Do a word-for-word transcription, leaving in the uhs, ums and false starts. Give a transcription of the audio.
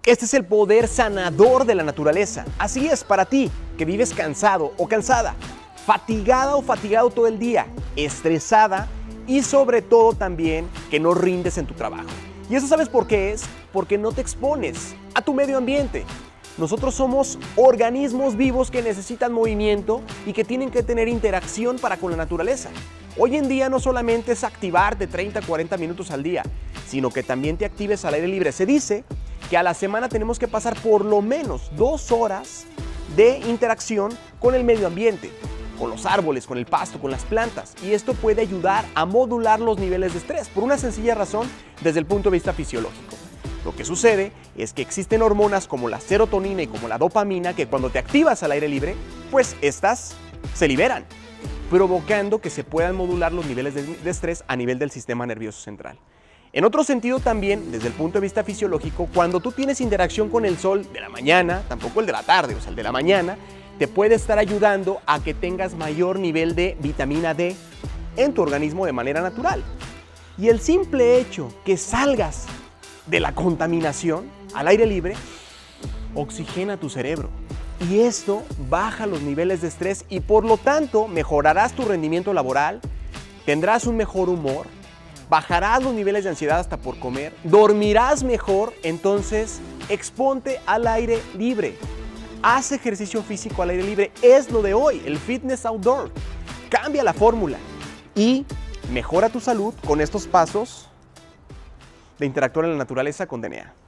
Este es el poder sanador de la naturaleza. Así es para ti, que vives cansado o cansada, fatigada o fatigado todo el día, estresada y sobre todo también que no rindes en tu trabajo. ¿Y eso sabes por qué es? Porque no te expones a tu medio ambiente. Nosotros somos organismos vivos que necesitan movimiento y que tienen que tener interacción para con la naturaleza. Hoy en día no solamente es activarte treinta a cuarenta minutos al día, sino que también te actives al aire libre. Se dice que a la semana tenemos que pasar por lo menos dos horas de interacción con el medio ambiente, con los árboles, con el pasto, con las plantas. Y esto puede ayudar a modular los niveles de estrés por una sencilla razón desde el punto de vista fisiológico. Lo que sucede es que existen hormonas como la serotonina y como la dopamina que cuando te activas al aire libre, pues estas se liberan, provocando que se puedan modular los niveles de, de estrés a nivel del sistema nervioso central. En otro sentido también, desde el punto de vista fisiológico, cuando tú tienes interacción con el sol de la mañana, tampoco el de la tarde, o sea, el de la mañana, te puede estar ayudando a que tengas mayor nivel de vitamina D en tu organismo de manera natural. Y el simple hecho que salgas de la contaminación al aire libre, oxigena tu cerebro. Y esto baja los niveles de estrés y por lo tanto mejorarás tu rendimiento laboral, tendrás un mejor humor, bajarás los niveles de ansiedad hasta por comer, dormirás mejor. Entonces exponte al aire libre. Haz ejercicio físico al aire libre, es lo de hoy, el fitness outdoor. Cambia la fórmula y mejora tu salud con estos pasos de interactuar en la naturaleza con D N A.